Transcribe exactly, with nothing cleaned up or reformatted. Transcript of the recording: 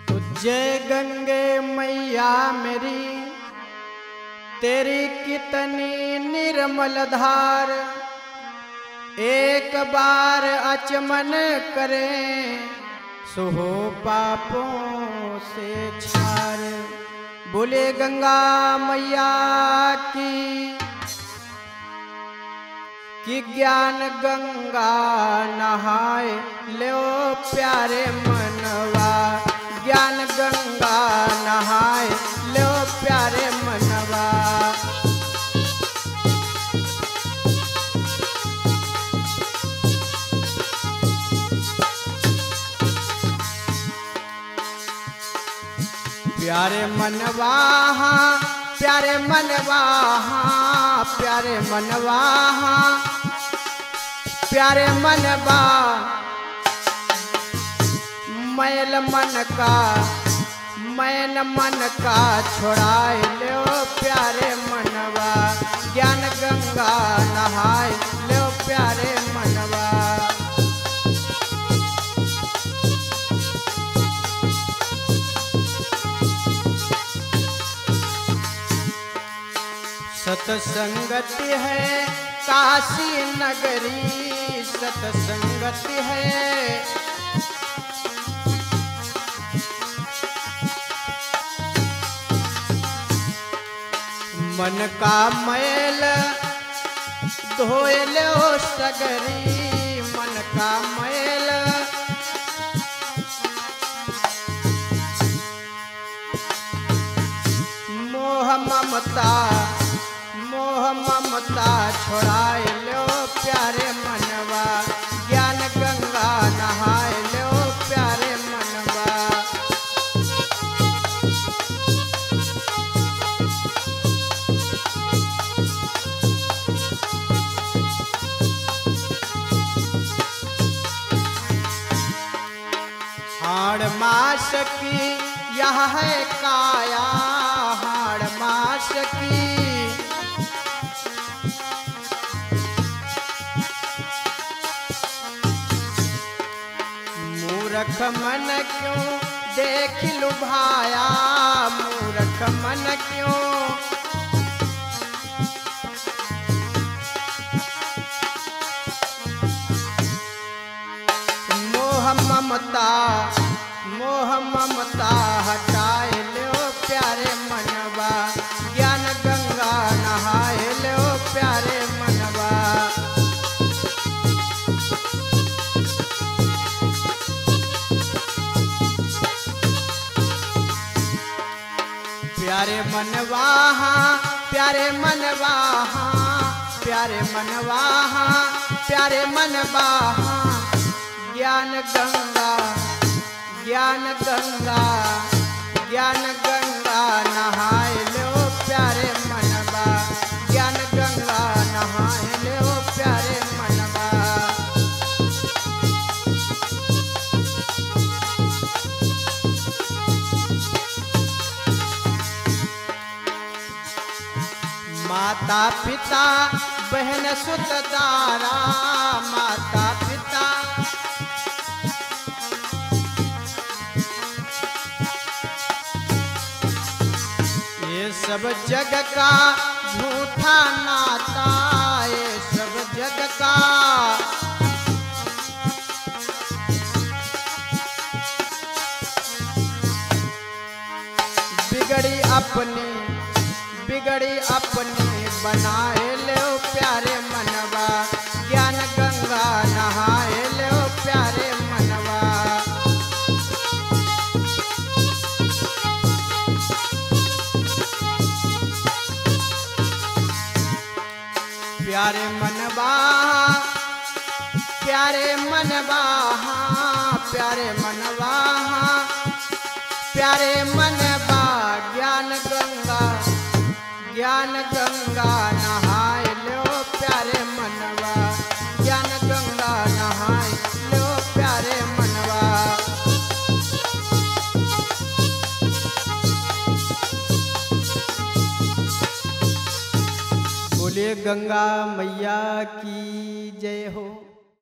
तो जय गंगे मैया मेरी, तेरी कितनी निर्मल धार, एक बार अचमन करें सुहो पापों से छार। बोले गंगा मैया की, कि ज्ञान गंगा नहाए लो प्यारे मनवा, ज्ञान गंगा नहाए लो प्यारे मनवा। प्यारे मनवा प्यारे मनवा प्यारे मनवा प्यारे मनवा, मैल मन का मैन मन का छोड़ाए लो प्यारे मनवा, ज्ञान गंगा नहाए लो प्यारे मनवा। सतसंगति है काशी नगरी, सतसंगति है मन का मैल धोए लो सगरी, मन का मैल मोह ममता मोह ममता छोड़ाए लो प्यारे मनवा, ज्ञान गंगा नहाए लो प्यारे मनवा। हाड़ मास की यह है काया, हाड़ मास की मूर्ख मन क्यों देख लुभाया, मूर्ख मन क्यों मोह ममता मोह ममता हटाए लो प्यारे मनवा, ज्ञान गंगा नहाए लो प्यारे मनवा। प्यारे मनवा प्यारे मनवा प्यारे मनवा प्यारे मनवा, ज्ञान गंगा ज्ञान गंगा ज्ञान गंगा नहाए लो प्यारे मनवा, ज्ञान गंगा नहाए लो प्यारे मनवा। माता पिता बहन सुत दारा, माता पिता ये सब जग का झूठा नाता, ये सब जग का बिगड़ी अपनी बिगड़ी अपनी बनाए लो प्यारे मनवा, ज्ञान गंगा नहाए लो प्यारे मनवा। प्यारे मनवा प्यारे मनवा प्यारे मनवा प्यारे मनवा, ज्ञान गंगा ज्ञान गंगा नहाए लो प्यारे मनवा, ज्ञान गंगा नहाए लो प्यारे मनवा। बोले गंगा मैया की जय हो।